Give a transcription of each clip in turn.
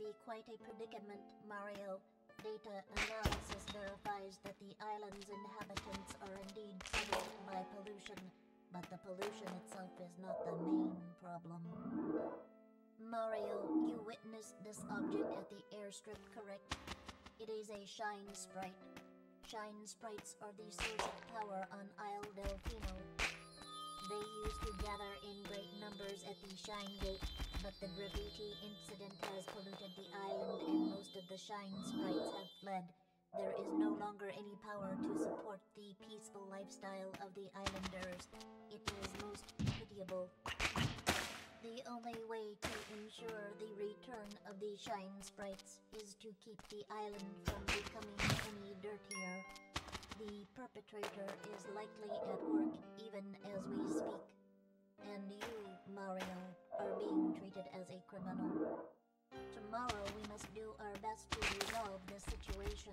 see quite a predicament, Mario. Data analysis verifies that the island's inhabitants are indeed troubled by pollution, but the pollution itself is not the main problem. Mario, you witnessed this object at the airstrip, correct? It is a shine sprite. Shine sprites are the source of power on Isle Delfino. They used to gather in great numbers at the Shine Gate, but the graffiti incident has polluted the island and most of the Shine sprites have fled. There is no longer any power to support the peaceful lifestyle of the islanders. It is most pitiable. The only way to ensure the return of the Shine sprites is to keep the island from becoming any dirtier. The perpetrator is likely at work even as we speak. And you, Mario, are being treated as a criminal. Tomorrow we must do our best to resolve this situation.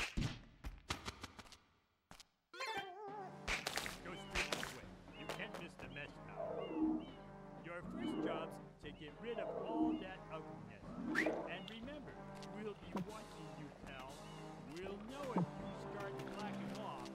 Go straight this way. You can't miss the mesh tower. Your first job's to get rid of all that ugliness. And remember, we'll be watching you, pal. We'll know if you start slacking off.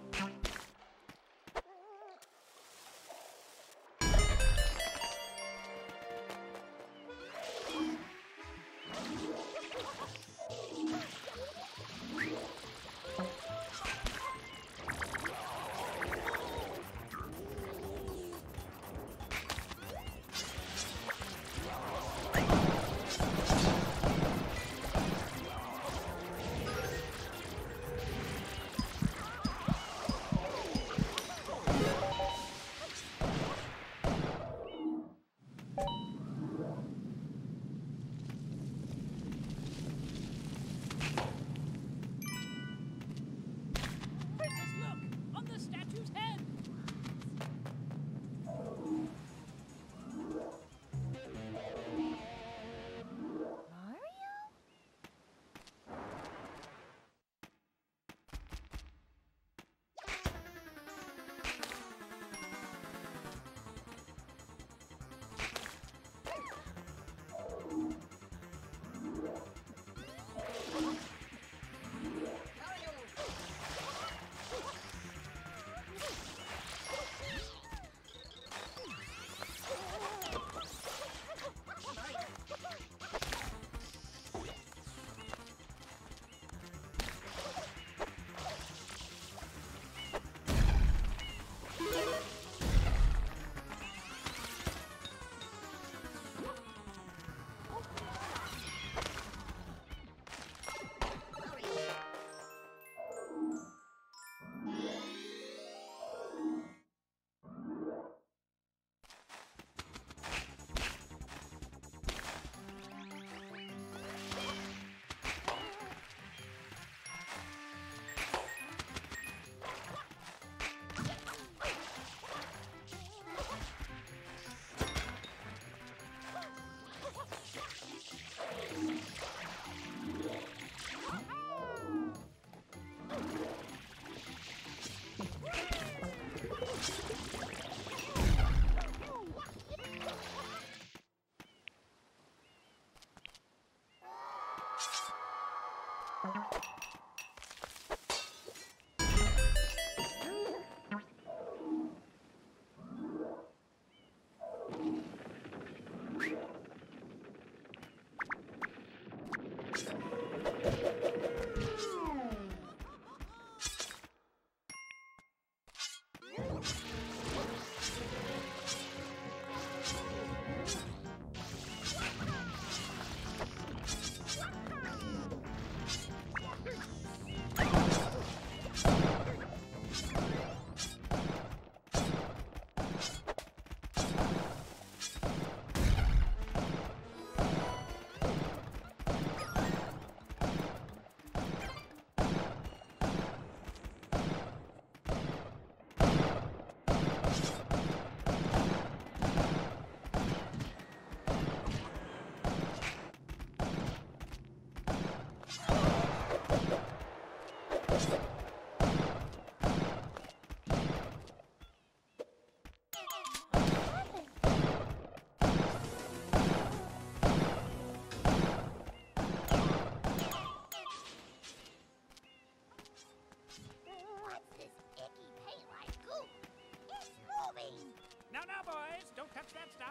touch that stuff.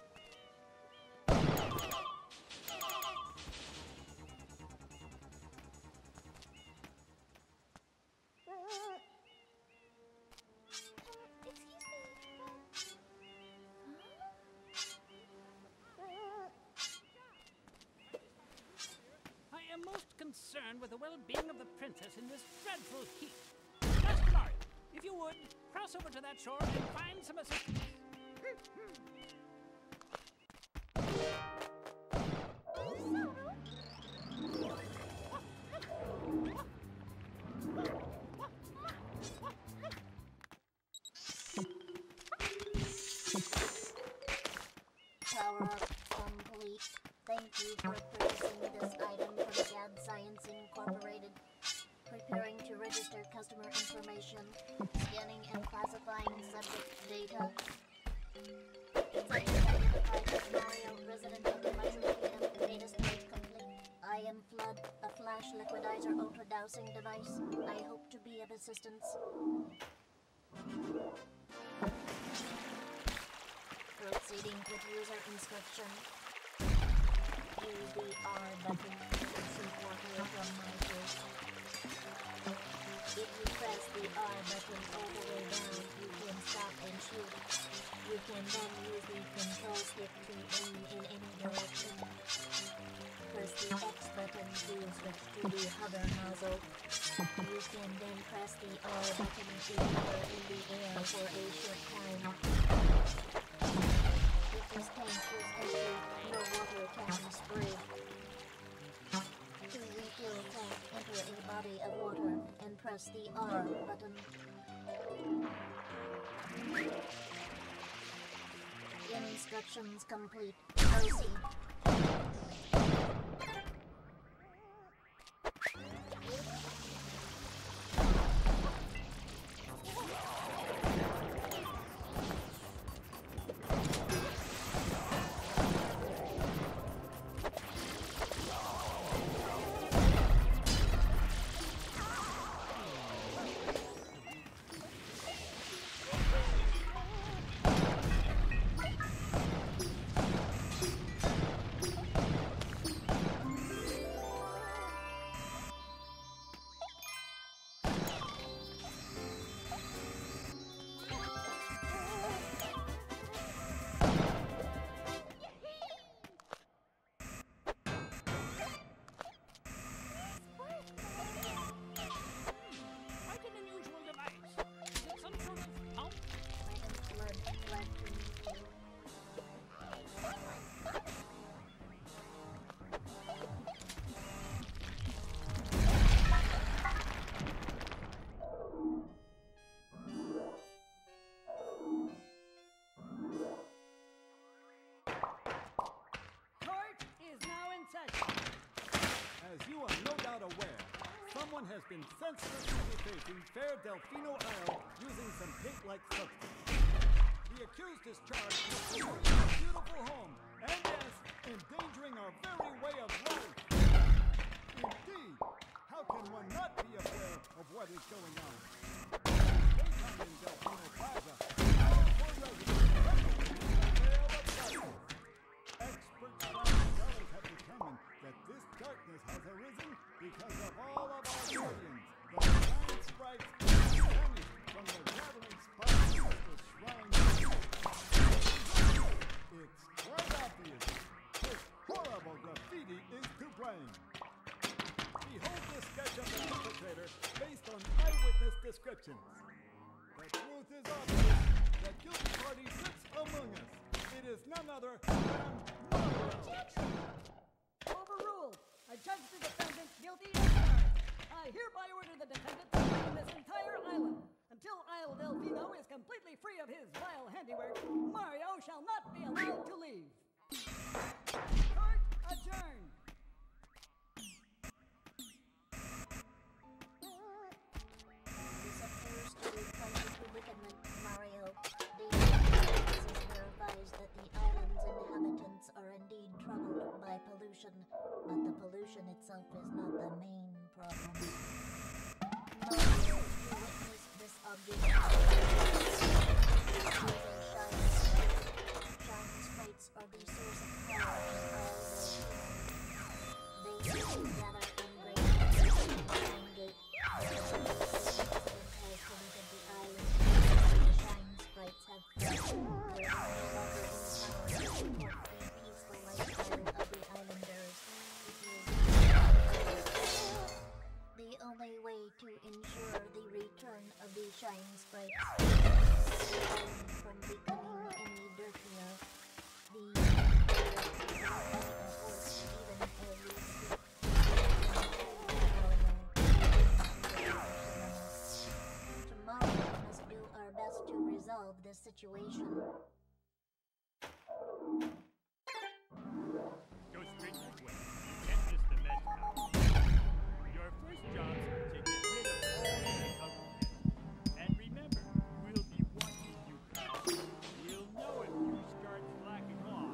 I am most concerned with the well-being of the princess in this dreadful heat. Master Mario, if you would, cross over to that shore and find some assistance. Power up complete. Thank you for purchasing this item from GAD Science Incorporated. Preparing to register customer information. Scanning and classifying subject data. It's identified as Mario, resident of the Mushroom Kingdom. Data storage complete. I am Flood, a flash liquidizer auto-dowsing device. I hope to be of assistance. Proceeding with user instruction. Use the R button to consume water from my face. If you press the R button all the way down, you can stop and shoot. You can then use the control stick to aim in any direction. Press the X button to switch to the hover nozzle. You can then press the R button to hover in the air for a short time. If this tank is empty, no water can be sprayed. To refill tank, enter a body of water and press the R button. Instructions complete. Proceed. Someone has been senselessly defacing Fair Delfino Isle using some paint-like substance. The accused is charged with destroying our beautiful home and, yes, endangering our very way of life. Indeed, how can one not be aware of what is going on? Daytime in Delfino Plaza, our poor residents are in a veil of darkness. Expert scholars have determined that this darkness has arisen because of all of our guardians, the giant sprites, vanished from the gathering spot of the shrine. It's quite obvious. This horrible graffiti is to blame. Behold this sketch of the perpetrator based on eyewitness descriptions. The truth is obvious. The guilty party sits among us. It is none other than Mario. Objection! Overruled. I judge the defendant guilty as charged. I hereby order the defendant to remain this entire island. Until Isle Delfino is completely free of his vile handiwork, Mario shall not be allowed to leave. Court adjourned. This appears to be quite a predicament, Mario. Data analysis verifies that the island's inhabitants are indeed troubled by pollution, but the pollution itself is not the main problem. Mario, you witnessed this object using shine. sprites from becoming any dirtier. The tomorrow we must do our best to resolve this situation. Go straight this way. You can't miss the mess hall. Your first job's to get rid of all that ugliness. And remember, we'll be watching you, pal. We'll know if you start slacking off.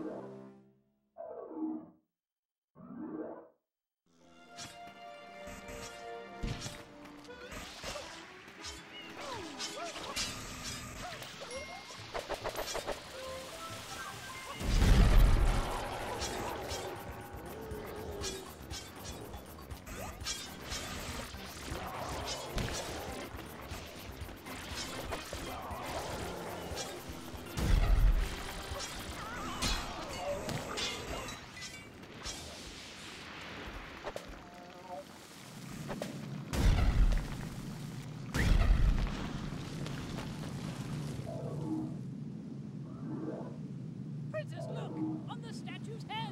Princess, look! On the statue's head!